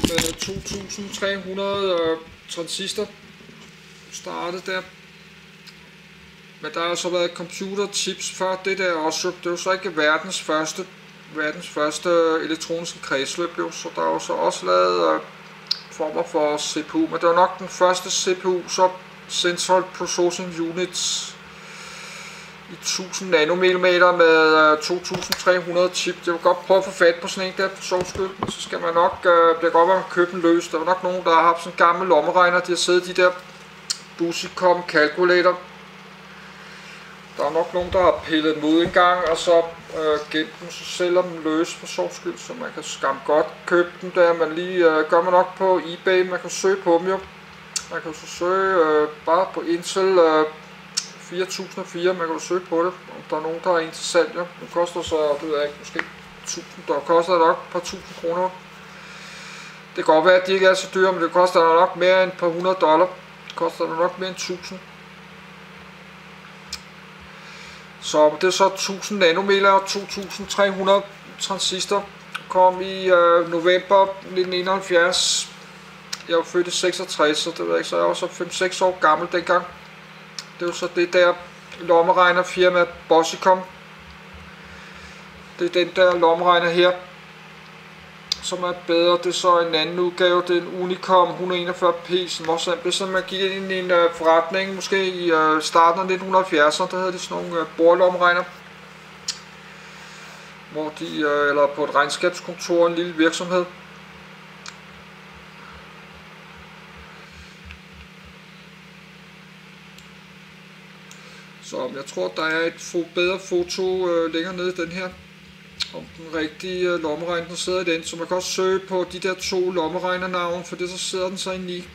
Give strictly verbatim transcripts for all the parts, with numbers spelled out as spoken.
med to tusind tre hundrede øh, transistor startet der. Men der har så været computerchips før det der også. Det er jo så ikke verdens første verdens første elektroniske kredsløb, jo. Så der er jo så også lavet øh, former for C P U, men det var nok den første C P U, så Central Processing Units i tusind nanomillimeter med øh, to tusind tre hundrede chip. Jeg vil godt prøve at få fat på sådan en der på sovskyld, men så skal man nok, øh, det kan godt være, at købe den løs. Der var nok nogen, der har haft sådan en gammel lommeregner, de har siddet de der Busicom Calculator. Der er nok nogen, der har pillet dem ud en gang, og så øh, gemt dem, så sælger dem løs for sovskyld, så man kan skam godt købe dem der. Man lige øh, gør man nok på eBay, man kan søge på dem jo. Man kan så søge øh, bare på Intel øh, fire tusind og fire, man kan jo søge på det, om der er nogen, der er en til salg jo. Det koster så, det ved jeg ikke, måske tusind, der koster det nok et par tusind kroner. Det kan godt være, at de ikke er så dyre, men det koster nok mere end et par hundrede dollar. Det koster nok mere end tusind. Så det er så tusind nanometer og to tusind tre hundrede transistor. Kom i øh, november nitten enoghalvfjerds. Jeg var født i seksogtres, så det ved jeg ikke, så jeg var så fem seks år gammel dengang. Det er jo så det der lommeregner firma Busicom. Det er den der lommeregner her, som er bedre. Det er så en anden udgave, det er en Unicom et hundrede enogfyrre p, som også er det, så man gik ind i en uh, forretning, måske i uh, starten af nitten halvfjerdserne, der havde de sådan nogle uh, bordlommeregner, hvor de, uh, eller på et regnskabskontor, en lille virksomhed. Så jeg tror, der er et bedre foto uh, længere nede i den her, om den rigtige uh, lommeregner, der sidder i den. Så man kan også søge på de der to lommeregnernavne, for det så sidder den så inde i.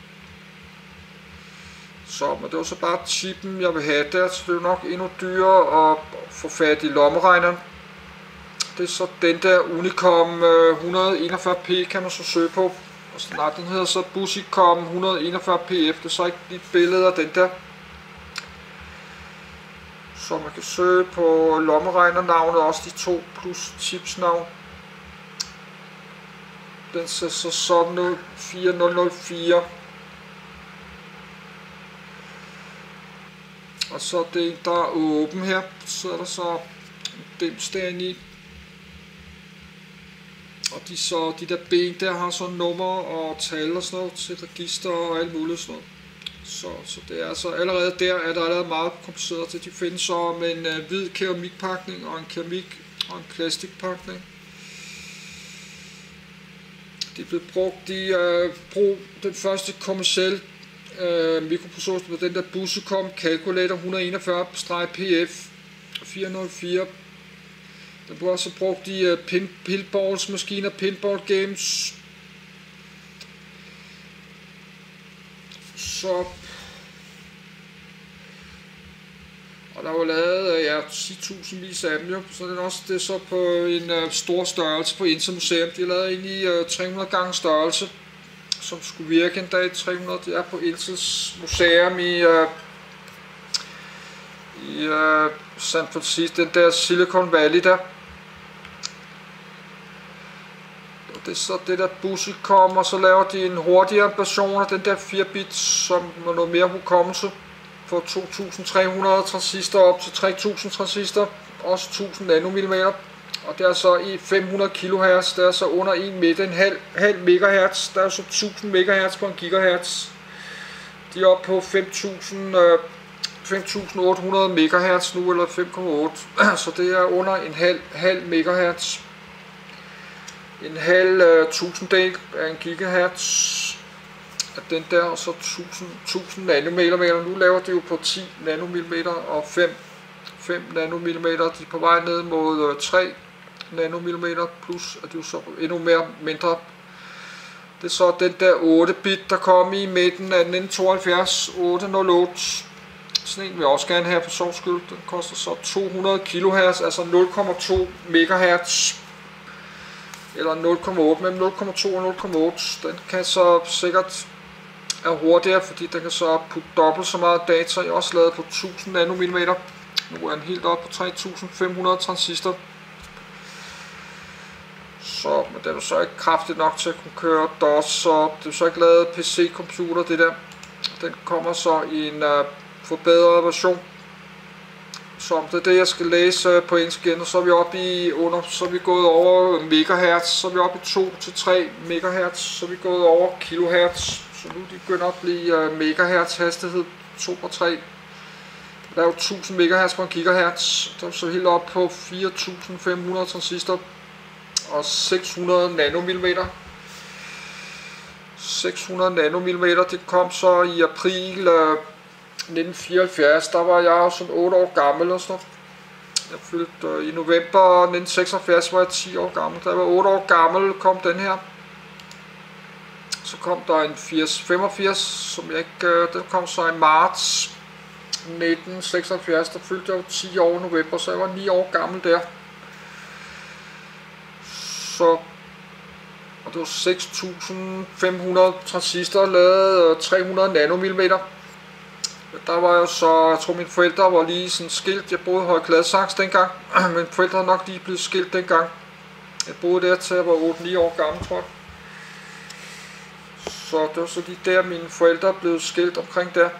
Så, men det var så bare chippen, jeg vil have der, så det er nok endnu dyrere at få fat i lommeregneren. Det er så den der Unicom uh, et hundrede enogfyrre p, kan man så søge på. Og så, nej, den hedder så Busicom et hundrede enogfyrre p f, det er så ikke et billede af den der. Så man kan søge på lommeregnernavnet, også de to plus chipsnavn. Den ser så sådan ud, fire nul nul fire. Og så er det en, der er åben her, så er der så en dims derinde i. Og de, så, de der ben der har så nummer og tal og sådan noget til register og alt muligt sådan noget. Så, så det er altså allerede der, er der allerede meget kompliceret til. De findes så med en uh, hvid keramikpakning og en keramik og en plastikpakning. De er blevet brugt i uh, brug den første kommercielle uh, mikroprocessor på den der Busicom Calculator et hundrede enogfyrre p f fire nul fire. Den blev også brugt i uh, pin, pinballs maskiner, pinball games. Så og der var lavet ja, ti tusind vis af dem jo, så det er også det er så på en uh, stor størrelse på Intel Museum. De har lavet ind i uh, tre hundrede gange størrelse, som skulle virke en dag. tre hundrede, det er på Intels Museum i, uh, i uh, San Francisco, den der Silicon Valley der. Det er så det der Busicom, og så laver de en hurtigere version af den der fire bit, som med noget mere hukommelse, for to tusind tre hundrede transistor op til tre tusind transistor, også tusind nanomillimeter, og det er så i fem hundrede kilohertz, det er så under en meter, en halv, halv megahertz, der er så tusind megahertz på en gigahertz. De er oppe på fem tusind otte hundrede megahertz nu, eller fem komma otte, så det er under en halv, halv megahertz. En halv uh, tusindedel af en gigahertz af den der, og så tusind nanomillimeter. Nu laver de jo på ti nanomillimeter og fem nanomillimeter. De er på vej ned mod uh, tre nanomillimeter, plus at de jo så endnu mere mindre. Det er så den der otte bit, der kom i midten af nitten tooghalvfjerds, otte nul otte. Sådan en vil jeg også gerne have for sovs skyld. Den koster så to hundrede kilohertz, altså nul komma to megahertz. Eller nul komma otte, mellem nul komma to og nul komma otte. Den kan så sikkert er hurtigere, fordi den kan så putte dobbelt så meget data. Jeg er også lavet på tusind nanomillimeter. Nu er den helt op på tre tusind fem hundrede transistor. Så, men den er så ikke kraftigt nok til at kunne køre DOS, så det er så ikke lavet P C-computer det der. Den kommer så i en uh, forbedret version. Så det er det jeg skal læse uh, på engelsk igen, og så er vi oppe i under, så er vi gået over megahertz, så er vi oppe i to til tre megahertz, så er vi gået over kilohertz, så nu de begynder at blive uh, megahertz hastighed to og tre. Der er jo tusind megahertz på en gigahertz, der er så helt op på fire tusind fem hundrede transistor og seks hundrede nanomillimeter. seks hundrede nanomillimeter, det kom så i april øh, nitten fireoghalvfjerds, der var jeg sådan otte år gammel og sådan. Jeg fyldte øh, i november nitten seksoghalvfjerds, var jeg ti år gammel. Da jeg var otte år gammel, kom den her. Så kom der en firs femogfirs, som jeg ikke, øh, den kom så i marts nitten seksoghalvfjerds, der fyldte jeg jo ti år i november, så jeg var ni år gammel der. Så, og det var seks tusind fem hundrede transistor, lavet tre hundrede nanomillimeter. Der var jeg så, jeg tror mine forældre var lige sådan skilt, jeg boede i Høje Gladsaxe dengang, mine forældre er nok lige blevet skilt dengang. Jeg boede der til jeg var otte ni år gammel, tror jeg. Så det var så lige der mine forældre blev skilt omkring der.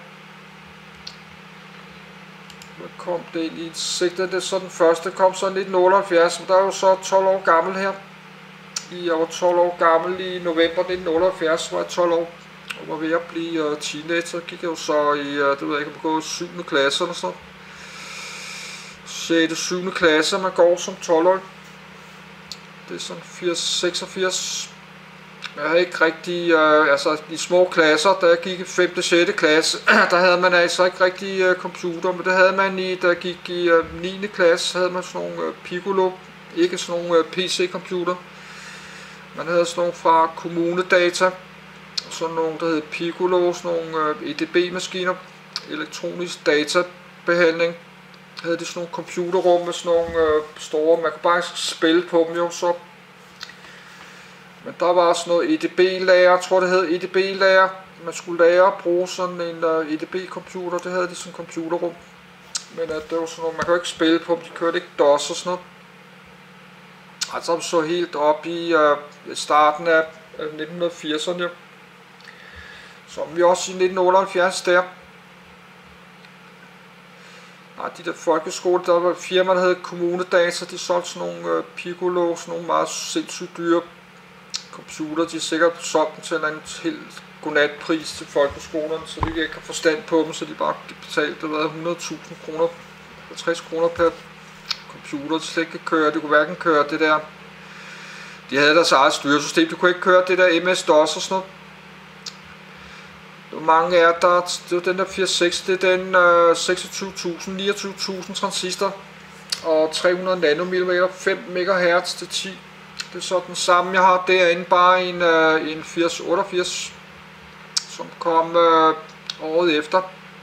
Hvad kom det egentlig i sigte? Det er så den første, kom så nitten otteoghalvfjerds, men der er jo så tolv år gammel her. Jeg var tolv år gammel i november nitten otteoghalvfjerds, var jeg tolv år og var ved at blive uh, teenager. Gik jeg jo så i, uh, det ved jeg ikke, på syvende klasse eller sådan. sjette syvende klasse, man går som tolv år. Det er sådan firs seksogfirs. Jeg havde ikke rigtig, uh, altså de små klasser, da jeg gik i femte sjette klasse, der havde man altså ikke rigtig uh, computer, men det havde man i, da jeg gik i uh, niende klasse, havde man sådan nogle uh, Piccolo, ikke sådan nogle uh, P C-computer. Man havde sådan nogle fra Kommunedata, sådan nogle der hed Piccolo, sådan nogle uh, E D B-maskiner, elektronisk databehandling. Havde de sådan nogle computerrum med sådan nogle uh, store, man kunne bare spille på dem jo så. Men der var også noget E D B-lager, jeg tror det hed E D B-lager. Man skulle lære at bruge sådan en uh, E D B-computer, det havde de sådan en computerrum. Men uh, det var sådan noget, man kan jo ikke spille på dem, de kørte ikke DOS og sådan noget. Altså så helt op i uh, starten af uh, nitten firserne. Så vi er også i nitten otteoghalvfjerds der. Nej, de der folkeskole, der var et firma, der hed Kommunedata, de solgte sådan nogle uh, Piccolo, sådan nogle meget sindssygt dyre computer. De er sikkert solgt dem til en helt godnatpris til folkeskolerne, så de ikke har forstand på dem, så de bare betalte hundrede tusind kroner, halvtreds kroner per computer, de slet ikke kan køre. De kunne hverken køre det der, de havde deres eget styresystem, de kunne ikke køre det der M S DOS og sådan noget. Mange af der, det er den der firs seks, det er den uh, seksogtyve tusind, niogtyve tusind transistor og tre hundrede nanomillimeter, fem megahertz til ti. Det er så den samme jeg har derinde, bare en, uh, en firs otteogfirs, som kom uh, året efter.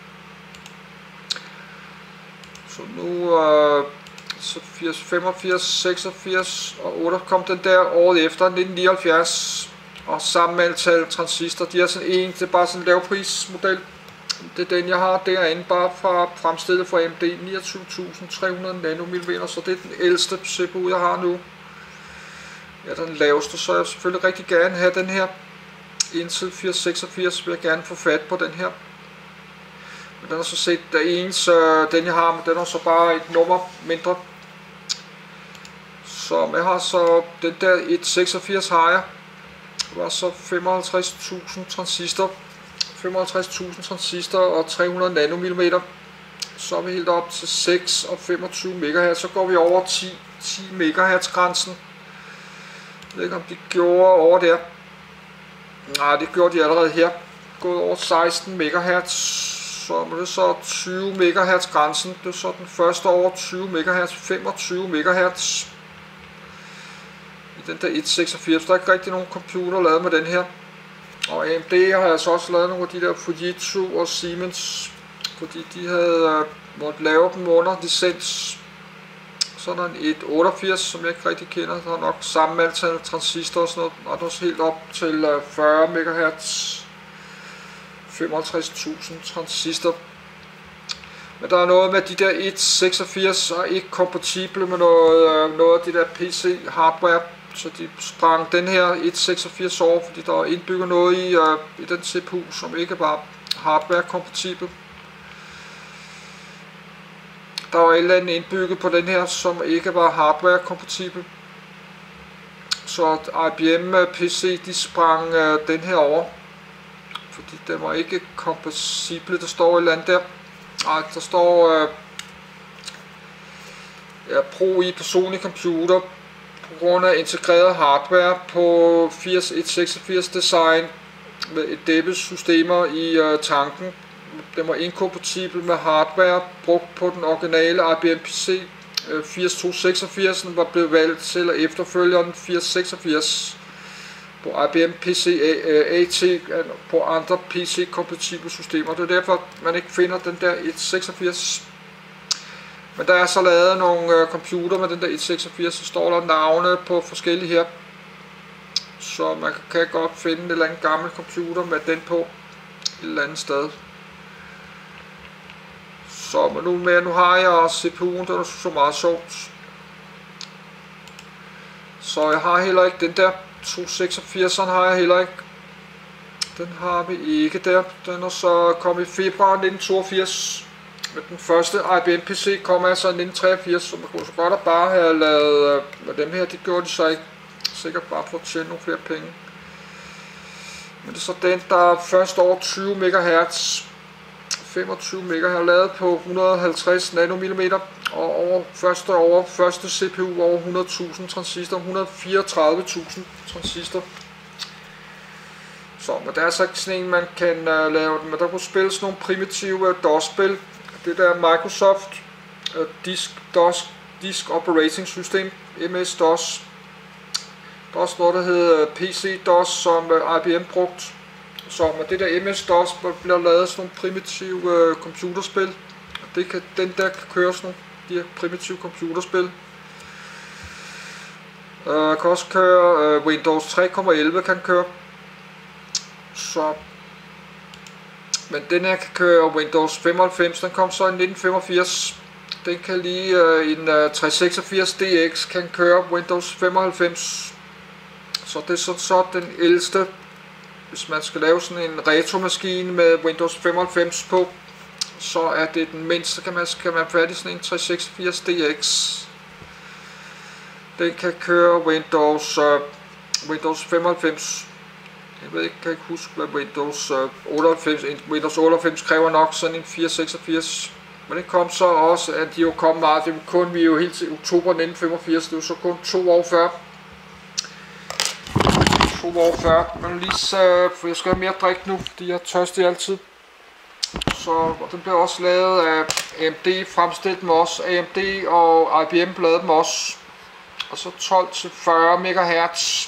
Så nu uh, så firs, femogfirs, seksogfirs og otte kom den der året efter, nitten nioghalvfjerds. Og samme antal transistor, de er sådan en, det er bare sådan en lavprismodel. Det er den jeg har derinde, bare fra fremstillet fra A M D, niogtyve tusind tre hundrede nanomillimeter, så det er den ældste C P U jeg har nu. Ja, den laveste, så jeg selvfølgelig rigtig gerne have den her Intel firs seksogfirs, vil jeg gerne få fat på den her. Men den er så set der ens, den jeg har, men den er så bare et nummer mindre. Så jeg har så den der et seksogfirs har jeg. Det var så femoghalvtreds tusind transistor, femoghalvtreds tusind transistor og tre hundrede nanomillimeter. Så er vi helt op til seks og femogtyve megahertz, så går vi over ti, ti megahertz grænsen. Jeg ved ikke om de gjorde over der. Nej, det gjorde de allerede her. Gået over seksten megahertz, så er det så tyve megahertz grænsen. Det er så den første over tyve megahertz, femogtyve megahertz. Den der et seksogfirs, der er ikke rigtig nogen computer lavet med den her. Og A M D har jeg så også lavet nogle af de der Fujitsu og Siemens, fordi de havde uh, måttet lave dem under licens. Så er der en et otteogfirs, som jeg ikke rigtig kender, der er nok samme antal transistor og sådan noget, og der er også helt op til uh, fyrre megahertz, femoghalvtreds tusind transistor. Men der er noget med de der et seksogfirs er ikke kompatible med noget, uh, noget af det der P C hardware. Så de sprang den her et komma seksogfirs over, fordi der er indbygget noget i, uh, i den C P U, som ikke var hardware kompatibel. Der var et eller andet indbygget på den her, som ikke var hardware kompatibel. Så I B M P C, de sprang uh, den her over, fordi den var ikke kompatibel. Der står et eller andet der. Nej, der står uh, ja, brug i personlig computer på grund af integreret hardware på firs et seksogfirs design med et dæmpet systemer i uh, tanken. Den var inkompatibel med hardware brugt på den originale I B M P C. uh, firs to seksogfirs var blevet valgt til efterfølgeren firs seksogfirs på I B M P C A T på andre P C-kompatible systemer. Det er derfor, man ikke finder den der et komma seksogfirs. Men der er så lavet nogle computer med den der et komma seksogfirs, så står der navne på forskellige her. Så man kan godt finde en eller anden gammel computer med den på et eller andet sted. Så men nu, med, nu har jeg C P U'en, den er så meget sjovt. Så jeg har heller ikke den der to seksogfirs'eren har jeg heller ikke. Den har vi ikke der. Den er så kommet i februar nitten toogfirs. Med den første I B M P C kom altså i nitten treogfirs, så man kunne så godt bare have lavet med dem her. De gjorde de så ikke. Sikkert bare for at tjene nogle flere penge. Men det er så den, der er først over tyve megahertz. femogtyve megahertz lavet på et hundrede og halvtreds nanomillimeter. Og over første, over første C P U over hundrede tusind transistor, et hundrede og fireogtredive tusind transistor. Så men der er så ikke sådan en, man kan uh, lave den, men der kunne spilles nogle primitive uh, DOS-spil. Det der Microsoft uh, Disk, DOS, Disk Operating System, M S DOS. Der er også noget, der hedder P C DOS, som uh, I B M brugt. Så med det der M S DOS bliver lavet sådan nogle primitive uh, computerspil. Det kan, den der kan køre sådan nogle de her primitive computerspil. Uh, kan også køre uh, Windows tre komma elleve kan køre. Så men den her kan køre Windows femoghalvfems, den kom så i nitten femogfirs. Den kan lige uh, en uh, tre seksogfirs D X kan køre Windows femoghalvfems. Så det er så, så den ældste, hvis man skal lave sådan en retromaskine med Windows femoghalvfems på, så er det den mindste, kan man, kan man færdig sådan en tre seksogfirs D X. Den kan køre Windows, uh, Windows femoghalvfems. Jeg ved ikke, kan ikke huske, hvad Windows uh, otteoghalvfems, Windows otteoghalvfems kræver nok sådan en fire seksogfirs. Men det kom så også, at de jo kom meget, det kun, vi er jo helt til oktober nitten femogfirs, det er jo så kun to år før. To år før, men lige så, for jeg skal have mere drik nu, fordi jeg er tørstig altid. Så og den blev også lavet af A M D, fremstillet dem også, A M D og I B M lavede dem også. Og så tolv til fyrre megahertz.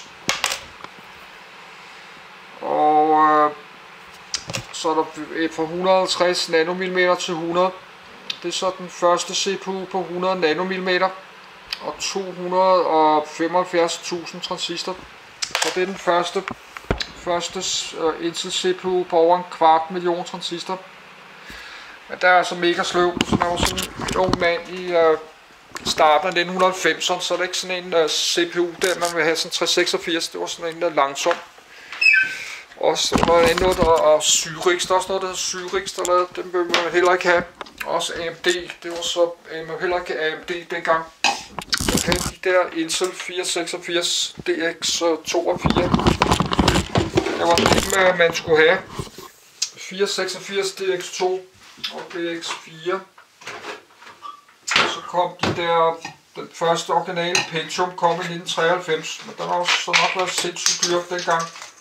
Og øh, så er der fra et hundrede og halvtreds nanomillimeter til hundrede. Det er så den første C P U på hundrede nanomillimeter og to hundrede og femoghalvfjerds tusind transistor. Så det er den første, første uh, Intel C P U på over en kvart million transistor. Men der er altså mega sløv, så der var sådan en ung mand i uh, starten af nitten halvfemserne, så er det ikke sådan en uh, C P U der, man vil have sådan tre seksogfirs, det var sådan en der langsom. Også der var noget der er Syrix, der er også noget der hedder Syrix, der lavede, den vil man heller ikke have. Også A M D, det var så, man vil heller ikke have A M D dengang. Okay, de der Intel fire seksogfirs D X to og fire. Det var det, man skulle have. fire seksogfirs D X to og D X fire. Og så kom de der, den første originale Pentium kom i nitten treoghalvfems, men den har også så nok været sindssygt dyr dengang.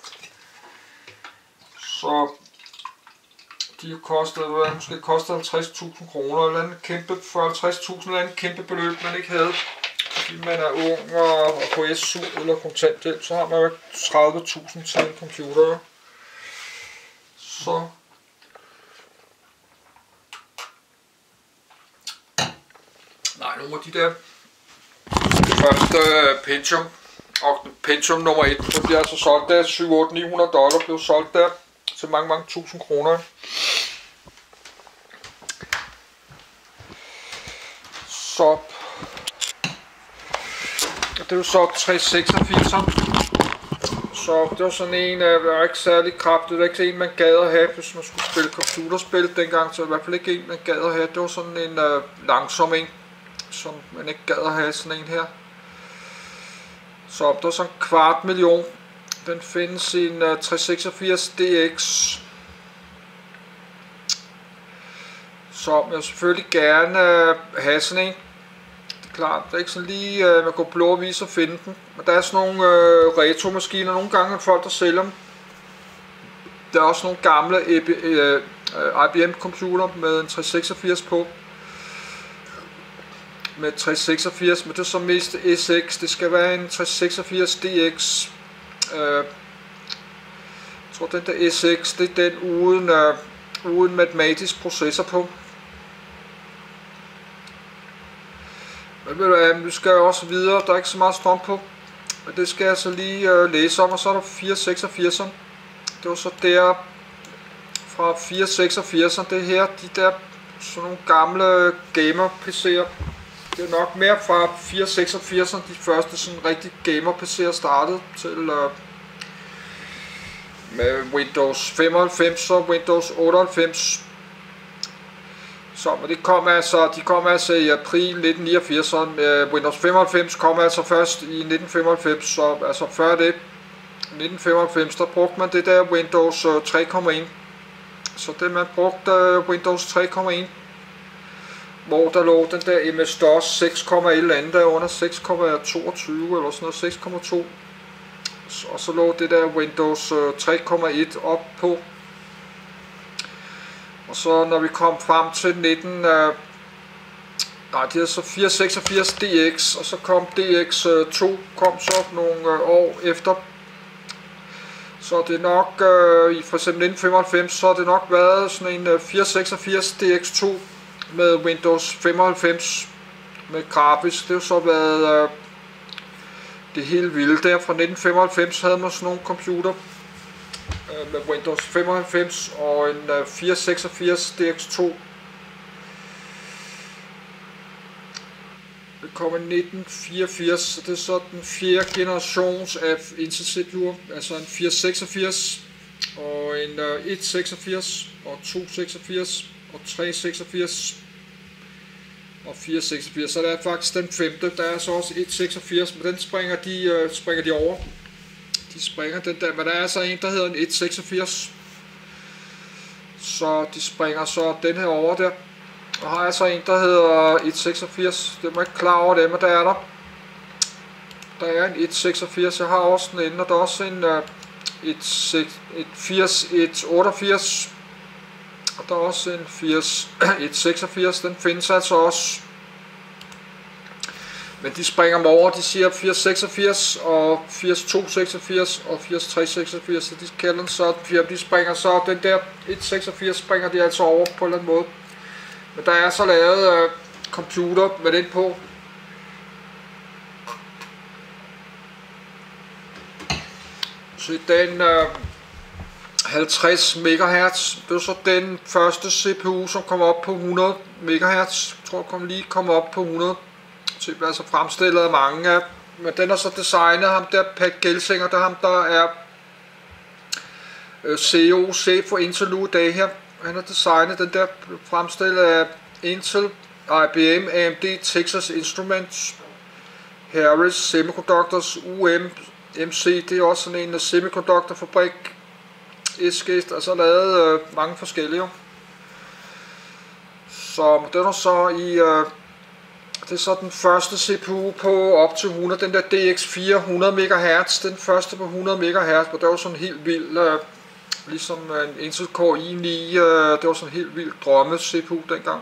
Så de kostede, måske kostede halvtreds tusind kroner, eller en kæmpe, for halvtreds tusind eller en kæmpe beløb, man ikke havde. Fordi man er ung og, og på S U eller kontanthjælp, så har man jo tredive tusind til en computer. Så nej, nogle af de der første Pentium og Pentium nummer et, det bliver altså solgt der, syv otte ni hundrede dollar blev solgt der til mange mange tusind kroner. Så det er jo så tre seksogfirs. Så det var sådan en, der var ikke særlig kraftig. Det var ikke en, man gad at have, hvis man skulle spille computerspil dengang. Så i hvert fald ikke en, man gad at have. Det var sådan en uh, langsom en, som man ikke gad at have, sådan en her. Så det var sådan en kvart million. Den findes i en uh, tre seksogfirs D X. Så jeg vil selvfølgelig gerne uh, have sådan en. Klart, det er ikke sådan lige, øh, man går blå avis og finde den. Men der er sådan nogle øh, retro-maskiner, nogle gange er folk, der sælger dem. Der er også nogle gamle øh, I B M-computer med en tre seksogfirs på. Med tre seksogfirs, men det er så mest S X. Det skal være en tre seksogfirs D X. Øh, jeg tror, den der S X, det er den uden, øh, uden matematisk processor på. Men ved du hvad, vi skal jo også videre, der er ikke så meget strøm på. Men det skal jeg så lige øh, læse om, og så er der fire seksogfirs'eren. Det var så der fra fire seksogfirs'eren, det her, de der sådan nogle gamle gamer-P C'er. Det er nok mere fra fire seksogfirs'eren, de første sådan rigtig gamer-P C'er startede til øh, med Windows femoghalvfems og Windows otteoghalvfems. Så, men det kom altså, de kom altså i april nitten niogfirs, og Windows femoghalvfems kom altså først i nitten femoghalvfems, så altså før det, nitten femoghalvfems, der brugte man det der Windows tre komma en. Så det man brugte Windows tre komma en, hvor der lå den der M S DOS seks komma et eller andet, der under seks komma toogtyve eller sådan noget, seks komma to. Og så lå det der Windows tre komma et op på. Og så når vi kom frem til nitten, øh, nej, det er så fire seksogfirs D X, og så kom D X to, kom så nogle øh, år efter. Så det er nok, øh, i for eksempel nitten femoghalvfems, så har det nok været sådan en øh, fire seksogfirs D X to med Windows femoghalvfems med grafisk. Det har så været øh, det helt vilde der. Fra nitten femoghalvfems havde man sådan nogle computer med Windows femoghalvfems og en uh, fire seksogfirs D X to. Det kom i nitten fireogfirs, så det er så den fjerde generations af Intel-C P U'er, altså en fire seksogfirs og en uh, et seksogfirs og to seksogfirs og tre seksogfirs og fire seksogfirs. Så der er faktisk den femte, der er så også et seksogfirs, men den springer de, uh, springer de over. De springer den der, men der er så en, der hedder en et seksogfirs. Så de springer så den her over der. Og har jeg så en, der hedder et seksogfirs. Det er jeg ikke klar over det, men der er der. Der er en et seksogfirs. Jeg har også den inde, og der er også en uh, et, et firs, et otteogfirs. Og der er også en firs, et seksogfirs. Den findes altså også. Men de springer dem over, de siger firs seksogfirs og firs to seksogfirs og firs tre seksogfirs, så de kalder den så, de springer så, den der et seksogfirs springer de altså over på en eller anden måde. Men der er så lavet øh, computer med den på. Så den øh, halvtreds megahertz, det er så den første C P U, som kommer op på hundrede megahertz. Jeg tror, kom lige kommer op på hundrede. Så altså fremstillet af mange af, men den er så designet ham der, Pat Gelsinger, der ham der er øh, C E O, chef for Intel nu i dag her. Han har designet den der, fremstillet af Intel, I B M, A M D, Texas Instruments, Harris, Semiconductors, U M, M C, det er også sådan en semiconductor-fabrik, S G, altså lavet øh, mange forskellige. Så den er så i, øh, det er så den første C P U på op til hundrede, den der D X fire, hundrede megahertz, den første på hundrede megahertz, og det var sådan helt vild, øh, ligesom en Intel Core i ni, øh, det var sådan en helt vild drømme C P U dengang.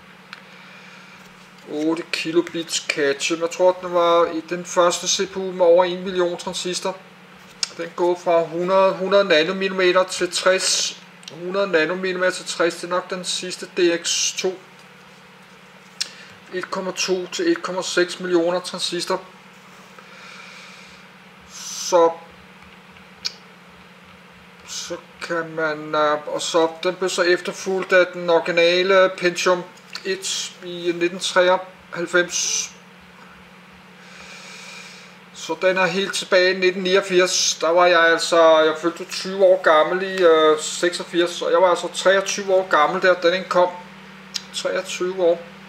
otte kilobits cache, jeg tror den var i den første C P U med over en million transistor. Den går fra hundrede, hundrede nanomillimeter til tres, hundrede nanomillimeter til tres, det er nok den sidste D X to. et komma to til et komma seks millioner transistor. Så så kan man, og så den blev så efterfulgt af den originale Pentium et i nitten treoghalvfems. Så den er helt tilbage i nitten niogfirs. Der var jeg altså, jeg følte tyve år gammel i øh, seksogfirs, og jeg var altså treogtyve år gammel der, den kom. treogtyve år.